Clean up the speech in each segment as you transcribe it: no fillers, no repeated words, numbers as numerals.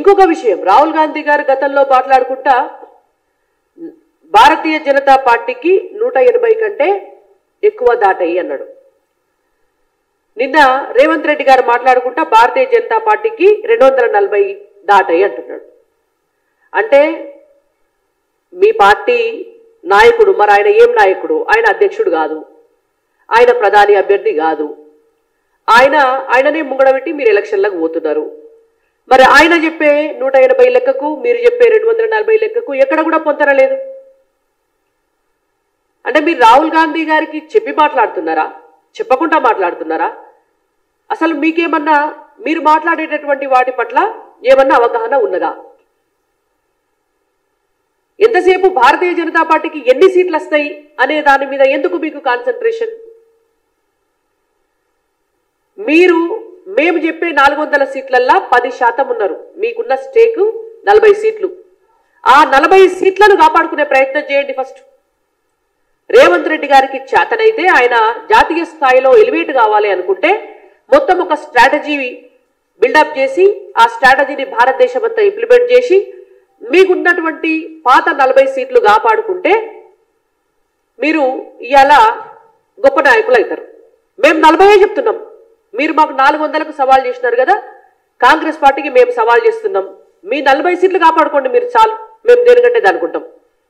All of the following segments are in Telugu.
ఇంకొక విషయం, రాహుల్ గాంధీ గారు గతంలో మాట్లాడుకుంటా భారతీయ జనతా పార్టీకి 180 కంటే ఎక్కువ దాటాయి అన్నాడు. నిన్న రేవంత్ రెడ్డి గారు మాట్లాడుకుంటా భారతీయ జనతా పార్టీకి 240 దాటాయి అంటున్నాడు. అంటే మీ పార్టీ నాయకుడు, మరి ఆయన ఏం నాయకుడు? ఆయన అధ్యక్షుడు కాదు, ఆయన ప్రధాని అభ్యర్థి కాదు, ఆయననే ముంగడబెట్టి మీరు ఎలక్షన్లకు పోతున్నారు. మరి ఆయన చెప్పే 180 లెక్కకు మీరు చెప్పే 240 లెక్కకు ఎక్కడ కూడా పొంతనలేదు. అంటే మీరు రాహుల్ గాంధీ గారికి చెప్పి మాట్లాడుతున్నారా, చెప్పకుండా మాట్లాడుతున్నారా? అసలు మీకేమన్నా మీరు మాట్లాడేటటువంటి వాటి పట్ల ఏమన్నా అవగాహన ఉన్నదా? ఎంతసేపు భారతీయ జనతా పార్టీకి ఎన్ని సీట్లు వస్తాయి అనే దాని మీద ఎందుకు మీకు కాన్సన్ట్రేషన్? మేము చెప్పే 400 సీట్లల్లా 10% ఉన్నారు. మీకున్న స్టేక్ 40 సీట్లు. ఆ 40 సీట్లను కాపాడుకునే ప్రయత్నం చేయండి. ఫస్ట్ రేవంత్ రెడ్డి గారికి చేతనైతే ఆయన జాతీయ స్థాయిలో ఎలివేట్ కావాలి అనుకుంటే మొత్తం ఒక స్ట్రాటజీ బిల్డప్ చేసి ఆ స్ట్రాటజీని భారతదేశం అంతా ఇంప్లిమెంట్ చేసి మీకున్నటువంటి పాత 40 సీట్లు కాపాడుకుంటే మీరు ఇవాళ గొప్ప నాయకులు అవుతారు. మేము 40 చెప్తున్నాం, మీరు మాకు 400కు సవాల్ చేసినారు కదా, కాంగ్రెస్ పార్టీకి మేము సవాల్ చేస్తున్నాం. మీ 40 సీట్లు కాపాడుకోండి మీరు, చాలు, మేము దేనికంటే దానుకుంటాం.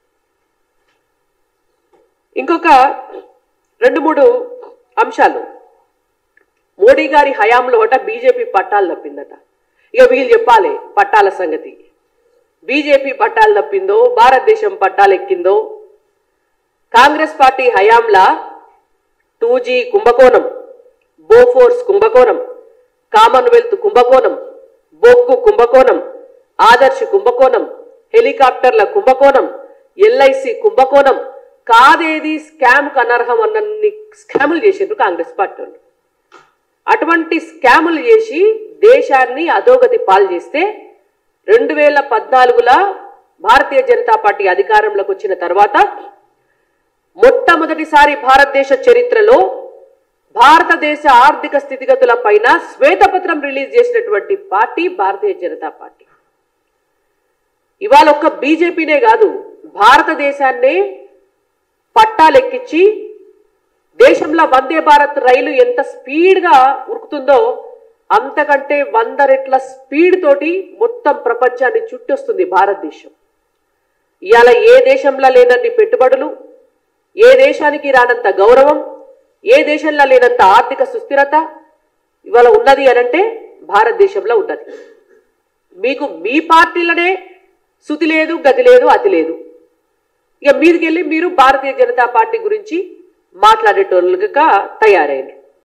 ఇంకొక 2-3 అంశాలు. మోడీ గారి హయాంలో బీజేపీ పట్టాలు తప్పిందట. ఇక వీళ్ళు చెప్పాలి పట్టాల సంగతి. బీజేపీ పట్టాలు తప్పిందో భారతదేశం పట్టాలు ఎక్కిందో? కాంగ్రెస్ పార్టీ హయాంలా 2G కుంభకోణం, బోఫోర్స్ కుంభకోణం, కామన్వెల్త్ కుంభకోణం, బొగ్గు కుంభకోణం, ఆదర్శ్ కుంభకోణం, హెలికాప్టర్ల కుంభకోణం, LIC కుంభకోణం, కాదేది స్కామ్ అనర్హం అన్నన్ని స్కాములు చేసిండ్రు కాంగ్రెస్ పార్టీ వాళ్ళు. అటువంటి స్కాములు చేసి దేశాన్ని అధోగతి పాలు చేస్తే 2014లో భారతీయ జనతా పార్టీ అధికారంలోకి వచ్చిన తర్వాత మొట్టమొదటిసారి భారతదేశ చరిత్రలో భారతదేశ ఆర్థిక స్థితిగతుల పైన శ్వేతపత్రం రిలీజ్ చేసినటువంటి పార్టీ భారతీయ జనతా పార్టీ. ఇవాళ ఒక్క బీజేపీనే కాదు, భారతదేశాన్నే పట్టాలెక్కించి దేశంలో వందే భారత్ రైలు ఎంత స్పీడ్గా ఉరుకుతుందో అంతకంటే 100 రెట్ల స్పీడ్ తోటి మొత్తం ప్రపంచాన్ని చుట్టొస్తుంది భారతదేశం. ఇవాళ ఏ దేశంలో లేనన్ని పెట్టుబడులు, ఏ దేశానికి రానంత గౌరవం, ఏ దేశంలో లేనంత ఆర్థిక సుస్థిరత ఇవాళ ఉన్నది అనంటే భారతదేశంలో ఉన్నది. మీకు మీ పార్టీలనే శృతి లేదు, గతి లేదు, అతి లేదు. ఇక మీదికెళ్ళి మీరు భారతీయ జనతా పార్టీ గురించి మాట్లాడేటోళ్ళుగా తయారైంది.